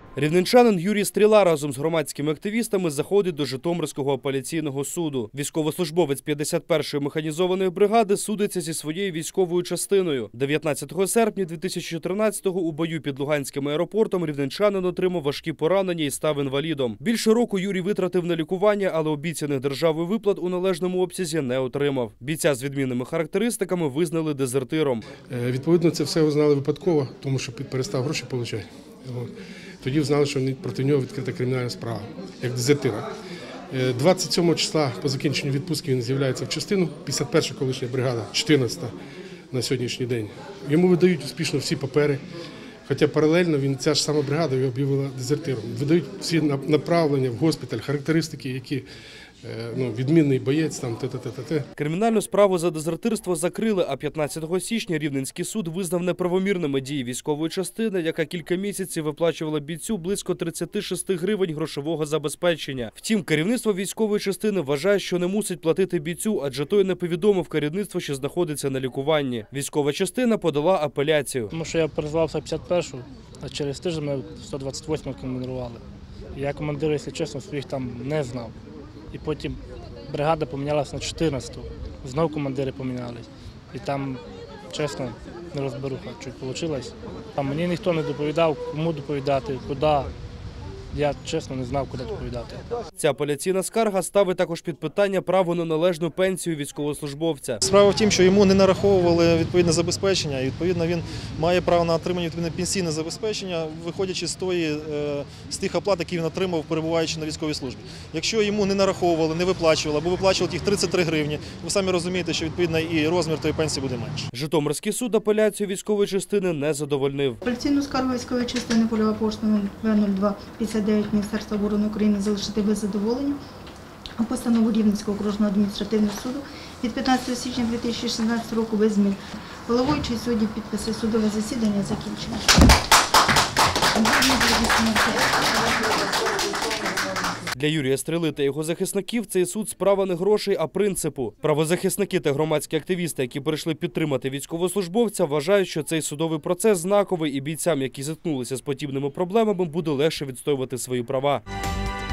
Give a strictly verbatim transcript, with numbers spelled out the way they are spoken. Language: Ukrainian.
Рівненчанин Юрій Стріла разом з громадськими активістами заходить до Житомирського апеляційного суду. Військовослужбовець п'ятдесят першої механізованої бригади судиться зі своєю військовою частиною. дев'ятнадцятого серпня дві тисячі чотирнадцятого у бою під Луганським аеропортом рівненчанин отримав важкі поранення і став інвалідом. Більше року Юрій витратив на лікування, але обіцяних державою виплат у належному обсязі не отримав. Бійця з відмінними характеристиками визнали дезертиром. Відповідно, це все узнали випадково, тому що перестав гроші отримати. Тоді знали, що проти нього відкрита кримінальна справа, як дезертира. двадцять сьомого числа по закінченню відпустки він з'являється в частину, п'ятдесят перша колишня бригада, чотирнадцята на сьогоднішній день. Йому видають успішно всі папери, хоча паралельно він, ця ж сама бригада його об'явила дезертиром. Видають всі направлення в госпіталь, характеристики, які ну, відмінний боєць, там те-те-те-те. Кримінальну справу за дезертирство закрили, а п'ятнадцятого січня Рівненський суд визнав неправомірними дії військової частини, яка кілька місяців виплачувала бійцю близько тридцяти шести гривень грошового забезпечення. Втім, керівництво військової частини вважає, що не мусить платити бійцю, адже той не повідомив керівництву, що знаходиться на лікуванні. Військова частина подала апеляцію. Тому що я призвався п'ятдесят першу, а через тиждень мене сто двадцять восьму командирували. Я командира, якщо чесно, своїх там не знав. І потім бригада помінялася на чотирнадцяту, знову командири помінялись. І там, чесно, не розберуха, що вийшло. Там мені ніхто не доповідав, кому доповідати, куди. Я, чесно, не знав, куди доповідати. Ця апеляційна скарга ставить також під питання право на належну пенсію військовослужбовця. Справа в тім, що йому не нараховували відповідне забезпечення, і відповідно він має право на отримання відповідне пенсійне забезпечення, виходячи з тої, з тих оплат, які він отримав, перебуваючи на військовій службі. Якщо йому не нараховували, не виплачували, або виплачували тих тридцять три гривні, ви самі розумієте, що відповідно і розмір тої пенсії буде менше. Житомирський суд апеляцію військової частини не задовольнив. Апеляційну скаргу військової частини польова поштою В нуль два п'ятдесят дев'ять Міністерства оборони України залишити без задоволення. А постанову Рівненського окружного адміністративного суду від п'ятнадцятого січня дві тисячі шістнадцятого року без змін. Головуючий судді підписи, судове засідання закінчено. Для Юрія Стріли та його захисників цей суд – справа не грошей, а принципу. Правозахисники та громадські активісти, які прийшли підтримати військовослужбовця, вважають, що цей судовий процес знаковий і бійцям, які зіткнулися з подібними проблемами, буде легше відстоювати свої права.